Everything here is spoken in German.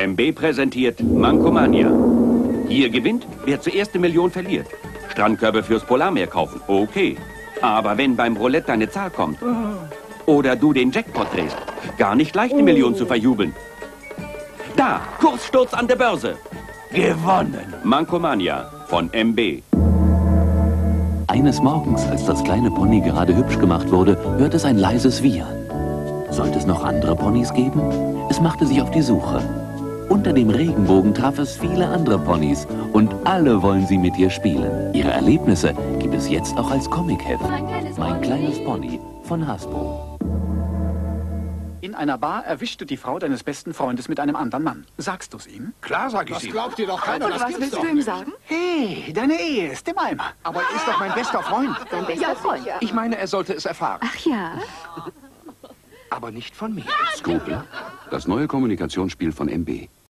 MB präsentiert Mankomania. Hier gewinnt, wer zuerst 1 Million verliert. Strandkörbe fürs Polarmeer kaufen, okay. Aber wenn beim Roulette deine Zahl kommt oder du den Jackpot drehst, gar nicht leicht 1 Million zu verjubeln. Da, Kurssturz an der Börse. Gewonnen. Mankomania von MB. Eines Morgens, als das kleine Pony gerade hübsch gemacht wurde, hört es ein leises Wiehern. Sollte es noch andere Ponys geben? Es machte sich auf die Suche. Unter dem Regenbogen traf es viele andere Ponys und alle wollen sie mit ihr spielen. Ihre Erlebnisse gibt es jetzt auch als Comicheft. Mein kleines Pony von Hasbro. In einer Bar erwischte die Frau deines besten Freundes mit einem anderen Mann. Sagst du es ihm? Klar sag ich ihm. Das glaubt dir doch keiner. Und was willst du ihm sagen? Hey, deine Ehe ist im Eimer. Aber er ist doch mein bester Freund. Dein bester Freund. Ich meine, er sollte es erfahren. Ach ja. Aber nicht von mir. Skrupel, das neue Kommunikationsspiel von MB.